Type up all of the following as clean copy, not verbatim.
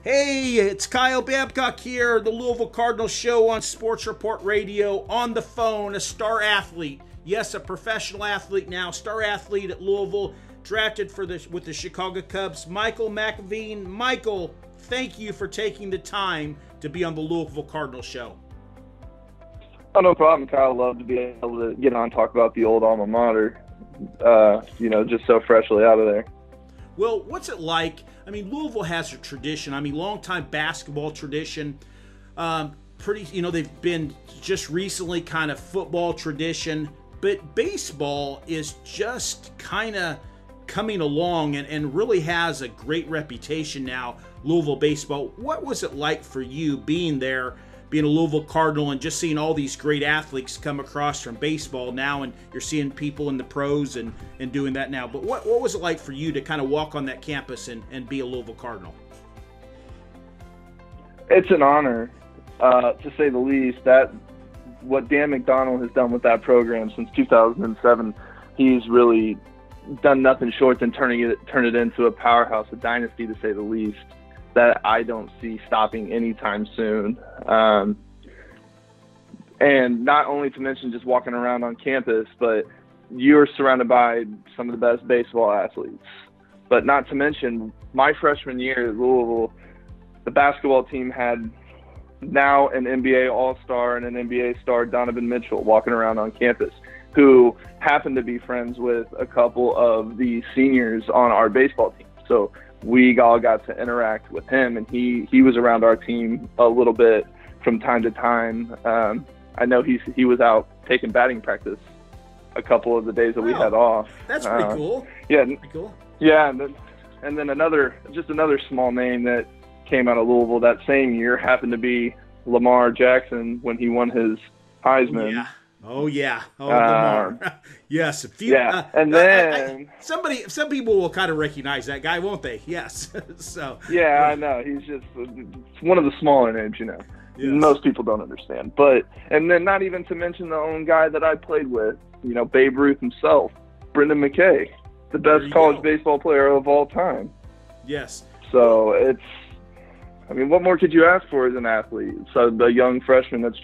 Hey, it's Kyle Babcock here, the Louisville Cardinals show on Sports Report Radio. On the phone, a star athlete. Yes, a professional athlete now, star athlete at Louisville, drafted with the Chicago Cubs, Michael McAvene. Michael, thank you for taking the time to be on the Louisville Cardinals show. Oh, no problem, Kyle. Love to be able to get on and talk about the old alma mater, just so freshly out of there. Well, what's it like? I mean, Louisville has a tradition. I mean, long-time basketball tradition. They've been just recently kind of football tradition. But baseball is just kind of coming along and really has a great reputation now, Louisville baseball. What was it like for you being there, being a Louisville Cardinal, and just seeing all these great athletes come across from baseball now, and you're seeing people in the pros and doing that now? But what was it like for you to kind of walk on that campus and be a Louisville Cardinal? It's an honor, to say the least. That what Dan McDonald has done with that program since 2007, he's really done nothing short than turn it into a powerhouse, a dynasty, to say the least, that I don't see stopping anytime soon. And not only to mention just walking around on campus, but you're surrounded by some of the best baseball athletes. But not to mention, my freshman year at Louisville, the basketball team had now an NBA All-Star and an NBA star, Donovan Mitchell, walking around on campus, who happened to be friends with a couple of the seniors on our baseball team. So we all got to interact with him, and he was around our team a little bit from time to time. I know he was out taking batting practice a couple of the days that we had off. That's pretty cool. Yeah, pretty cool. Yeah, and then another small name that came out of Louisville that same year happened to be Lamar Jackson when he won his Heisman. Yeah. Oh, Lamar. Yes. And then some people will kind of recognize that guy, won't they? Yes. So. Yeah, I know. He's just one of the smaller names, Yes. Most people don't understand. And then not even to mention the own guy that I played with, Babe Ruth himself, Brendan McKay, the best college baseball player of all time. Yes. So what more could you ask for as an athlete? So the young freshman that's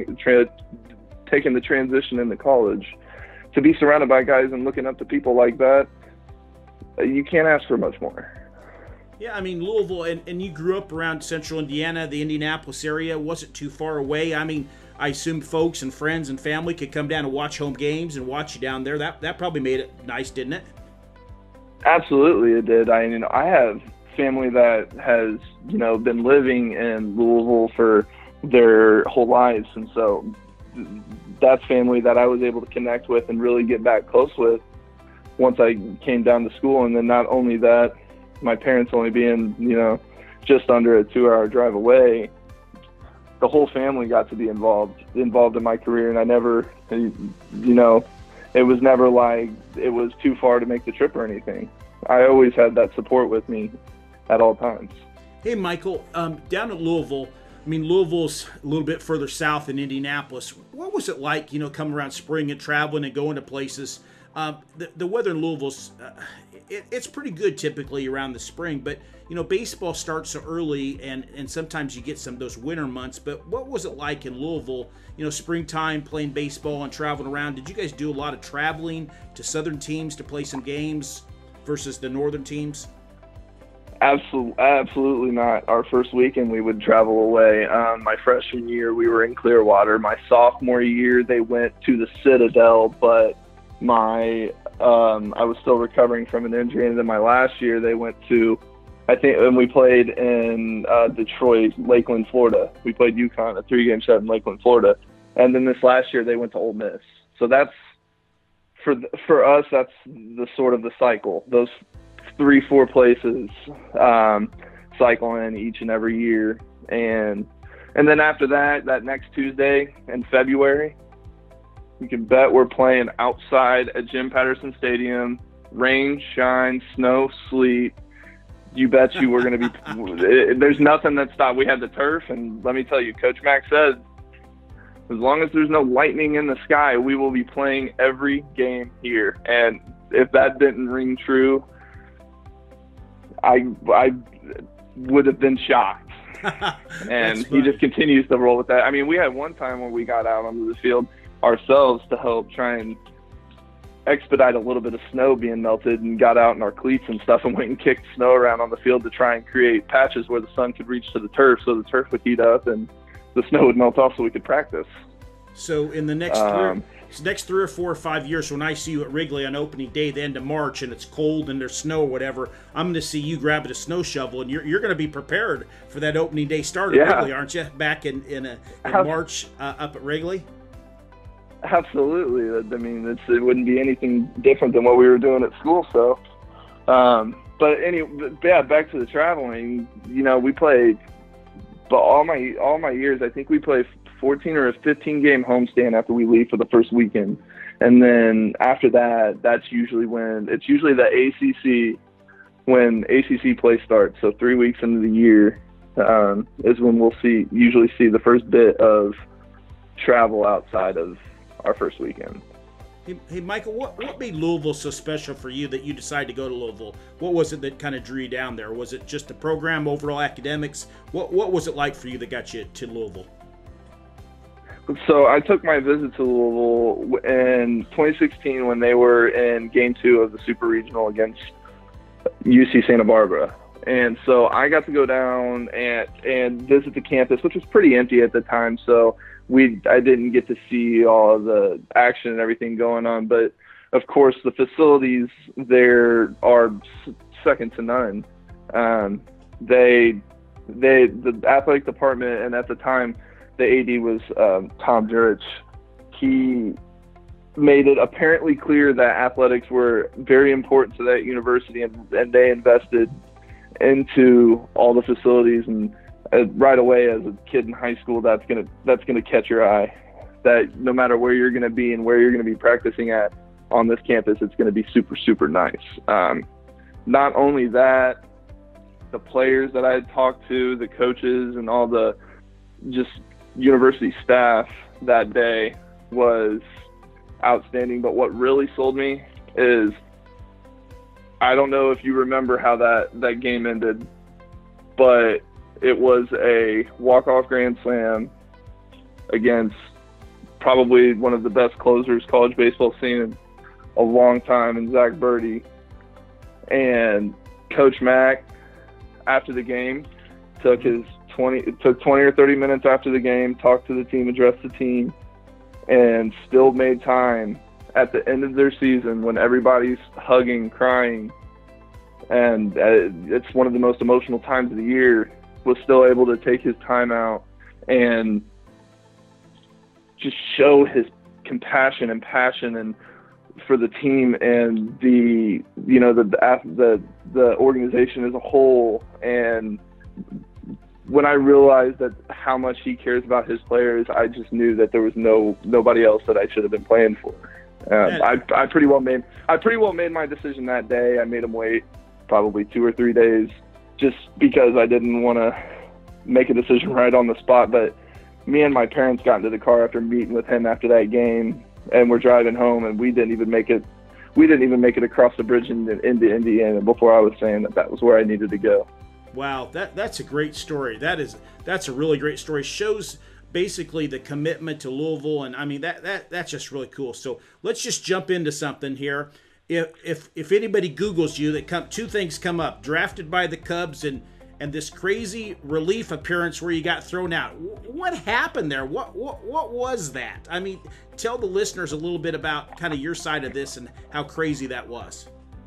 taking the transition into college, to be surrounded by guys and looking up to people like that, you can't ask for much more. Yeah, I mean, Louisville, and you grew up around central Indiana, the Indianapolis area, wasn't too far away. I mean, I assume folks and friends and family could come down and watch home games and watch you down there. That probably made it nice, didn't it? Absolutely, it did. I have family that has, been living in Louisville for their whole lives, and so that's family that I was able to connect with and really get back close with once I came down to school. And then not only that, my parents only being, just under a 2-hour drive away, the whole family got to be involved in my career. And I never, it was never like it was too far to make the trip or anything. I always had that support with me at all times. Hey, Michael, down at Louisville, Louisville's a little bit further south than Indianapolis. What was it like, coming around spring and traveling and going to places? The weather in Louisville's, it's pretty good typically around the spring, but, baseball starts so early and sometimes you get some of those winter months. But what was it like in Louisville, springtime playing baseball and traveling around? Did you guys do a lot of traveling to southern teams to play some games versus the northern teams? Absolutely not. Our first weekend we would travel away. My freshman year we were in Clearwater. My sophomore year they went to the Citadel, but I was still recovering from an injury. And then my last year they went to, and we played in Detroit, Lakeland, Florida. We played UConn, a 3-game set in Lakeland, Florida. And then this last year they went to Ole Miss. So that's for us. That's the sort of the cycle. Those 3-4 places cycle in each and every year, and then after that next Tuesday in February, you can bet we're playing outside at Jim Patterson Stadium, rain, shine, snow, sleet. You bet you we're going to be. There's nothing that stopped. We had the turf, and let me tell you, Coach Mack said, as long as there's no lightning in the sky, we will be playing every game here. And if that didn't ring true, would have been shocked. And he just continues to roll with that. I mean, we had one time where we got out onto the field ourselves to help try and expedite a little bit of snow being melted, and got out in our cleats and stuff and went and kicked snow around on the field to try and create patches where the sun could reach to the turf, so the turf would heat up and the snow would melt off so we could practice. So in the next 3 or 4 or 5 years, when I see you at Wrigley on opening day, the end of March, and it's cold and there's snow or whatever, I'm going to see you grabbing a snow shovel, and you're going to be prepared for that opening day start at Wrigley, aren't you? Back in March up at Wrigley. Absolutely. I mean, it wouldn't be anything different than what we were doing at school. So, but anyway, yeah, back to the traveling. You know, we played, but all my years, I think we play 14 or a 15 game homestand after we leave for the first weekend, and then after that, that's usually the ACC, when ACC play starts. So 3 weeks into the year is when we'll usually see the first bit of travel outside of our first weekend. Hey, Michael, what made Louisville so special for you that you decided to go to Louisville? What was it that kind of drew you down there? Was it just the program, overall academics? What was it like for you that got you to Louisville? So I took my visit to Louisville in 2016 when they were in Game 2 of the Super Regional against UC Santa Barbara. And so I got to go down and visit the campus, which was pretty empty at the time. So I didn't get to see all of the action and everything going on, but of course the facilities there are second to none. The athletic department, and at the time the AD was Tom Jurich. He made it apparently clear that athletics were very important to that university, and they invested into all the facilities, and right away as a kid in high school, that's gonna catch your eye. That no matter where you're gonna be and where you're gonna be practicing at on this campus, it's gonna be super, super nice. Not only that, the players that I had talked to, the coaches, and all the just university staff that day was outstanding. But what really sold me is, I don't know if you remember how that game ended, but it was a walk-off grand slam against probably one of the best closers college baseball's seen in a long time, in Zach Birdie. And Coach Mack, after the game, took 20 or 30 minutes after the game, talked to the team, addressed the team, and still made time at the end of their season when everybody's hugging, crying, and it's one of the most emotional times of the year, was still able to take his time out and just show his compassion and passion and for the team and the organization as a whole. And when I realized that how much he cares about his players, I just knew that there was nobody else that I should have been playing for. I pretty well made my decision that day. I made him wait probably 2 or 3 days, just because I didn't want to make a decision right on the spot. But me and my parents got into the car after meeting with him after that game, and we're driving home, and we didn't even make it across the bridge into Indiana before I was saying that was where I needed to go. Wow, that's a great story. That's a really great story. Shows basically the commitment to Louisville, and I mean that's just really cool. So let's just jump into something here. If anybody Googles you, two things come up: drafted by the Cubs and this crazy relief appearance where you got thrown out. What happened there? What was that? I mean, tell the listeners a little bit about kind of your side of this and how crazy that was.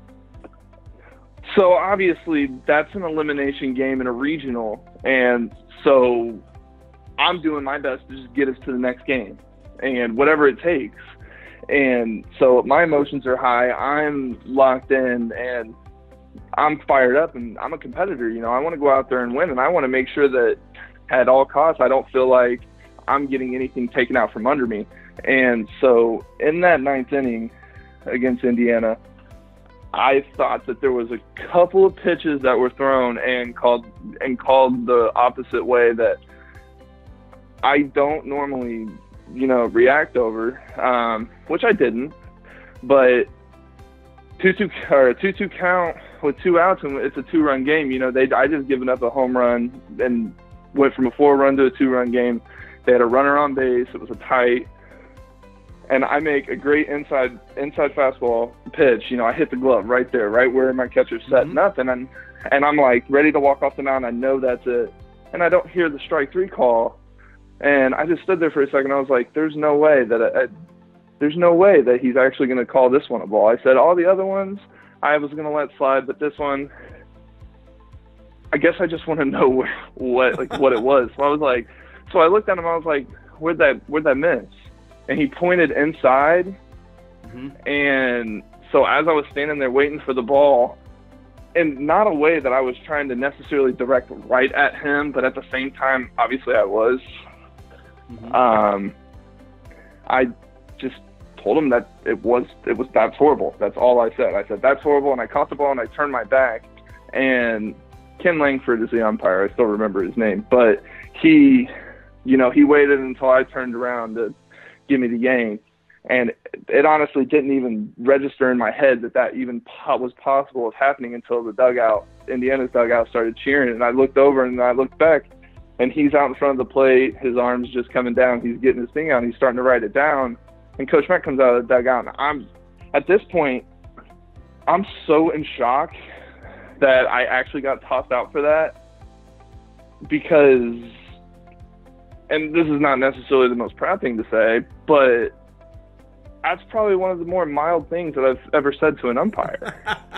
So obviously that's an elimination game in a regional, and so I'm doing my best to just get us to the next game and whatever it takes. And so my emotions are high. I'm locked in and I'm fired up, and I'm a competitor. You know, I want to go out there and win, and I want to make sure that at all costs I don't feel like I'm getting anything taken out from under me. And so in that ninth inning against Indiana, I thought that there was a couple of pitches that were thrown and called the opposite way that I don't normally, react over, which I didn't. But a 2-2 count with 2 outs, and it's a 2-run game. I just given up a home run and went from a 4-run to a 2-run game. They had a runner on base. It was a tight, and I make a great inside fastball pitch. I hit the glove right there, right where my catcher's setting up, and I'm like ready to walk off the mound. I know that's it, and I don't hear the strike 3 call, and I just stood there for a second. I was like, there's no way that he's actually going to call this one a ball. I said all the other ones I was going to let slide, but this one, I guess I just want to know what it was. So I looked at him. I was like, where'd that miss? And he pointed inside. And so as I was standing there waiting for the ball, in not a way that I was trying to necessarily direct right at him, but at the same time, obviously I was. I just told him that that's horrible. That's all I said. I said, that's horrible, and I caught the ball and I turned my back. And Ken Langford is the umpire. I still remember his name, but he waited until I turned around to give me the yank. And it honestly didn't even register in my head that even was possible of happening until Indiana's dugout started cheering. And I looked over and I looked back, and he's out in front of the plate. His arm's just coming down. He's getting his thing out. And he's starting to write it down. And Coach Mack comes out of the dugout. And at this point, I'm so in shock that I actually got tossed out for that, because, and this is not necessarily the most proud thing to say, but that's probably one of the more mild things that I've ever said to an umpire.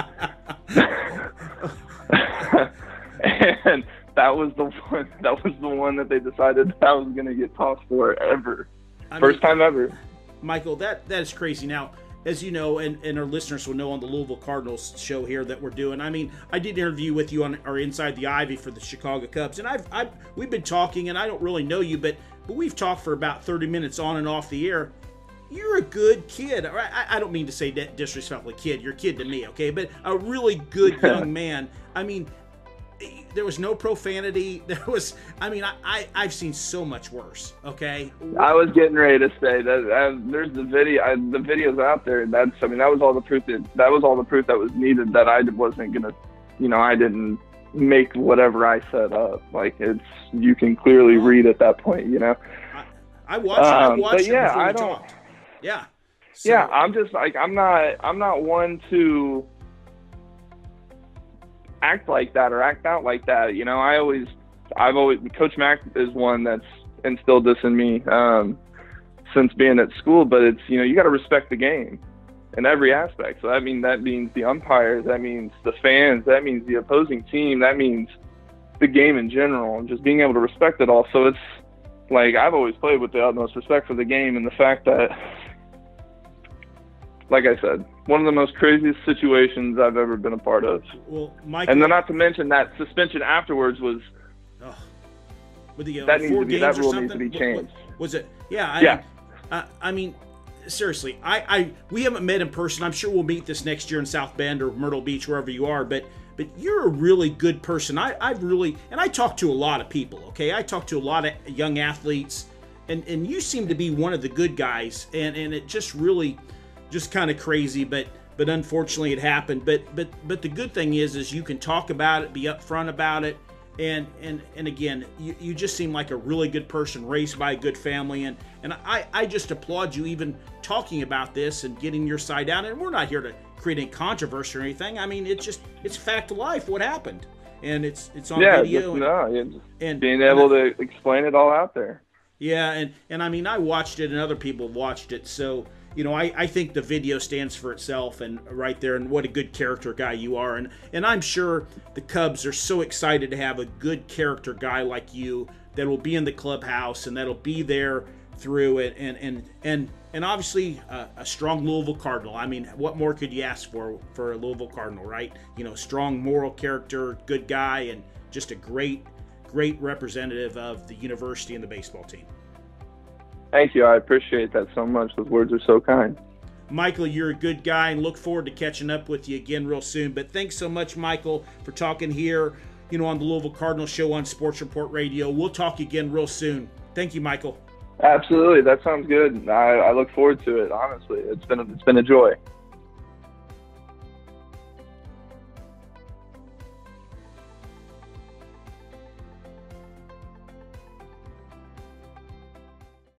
And that was the one that they decided that I was going to get tossed for ever. First time ever. Michael, that is crazy. Now, as you know, and our listeners will know on the Louisville Cardinals show here that we're doing, I did an interview with you on our Inside the Ivy for the Chicago Cubs, and we've been talking, and I don't really know you, but we've talked for about 30 minutes on and off the air. You're a good kid. I don't mean to say that disrespectfully, kid. You're a kid to me, okay? But a really good young man. There was no profanity. I've seen so much worse, okay? I was getting ready to say that there's the video. The video's out there. That was all the proof that was needed, that I wasn't gonna, I didn't make whatever I set up. You can clearly read at that point, I watched but yeah, it I don't. Yeah. So, yeah, I'm just I'm not one to act like that or act out like that. I've always Coach Mack is one that's instilled this in me since being at school. But it's you got to respect the game in every aspect. So that means the umpires, that means the fans, that means the opposing team, that means the game in general, and just being able to respect it all. So it's I've always played with the utmost respect for the game, and the fact that, like I said, one of the most craziest situations I've ever been a part of. Well, Michael, and then not to mention that suspension afterwards was. That rule needs to be changed. Was it? Yeah. Seriously, we haven't met in person. I'm sure we'll meet this next year in South Bend or Myrtle Beach, wherever you are. But you're a really good person. I talk to a lot of people. Okay, I talk to a lot of young athletes, and you seem to be one of the good guys. And it just really. Just kind of crazy, but unfortunately it happened. But the good thing is you can talk about it, be upfront about it, and again, you just seem like a really good person, raised by a good family, and I just applaud you even talking about this and getting your side out. And we're not here to create any controversy or anything. It's fact of life what happened, and it's on video. And being able to explain it all out there. Yeah, and I watched it, and other people watched it, so. I think the video stands for itself, and right there, and what a good character guy you are. And I'm sure the Cubs are so excited to have a good character guy like you that will be in the clubhouse and that'll be there through it. And obviously a strong Louisville Cardinal. What more could you ask for a Louisville Cardinal, right? Strong moral character, good guy, and just a great representative of the university and the baseball team. Thank you. I appreciate that so much. Those words are so kind. Michael, you're a good guy, and look forward to catching up with you again real soon. But thanks so much, Michael, for talking here, on the Louisville Cardinal Show on Sports Report Radio. We'll talk again real soon. Thank you, Michael. Absolutely. That sounds good. I look forward to it, honestly. It's been a joy.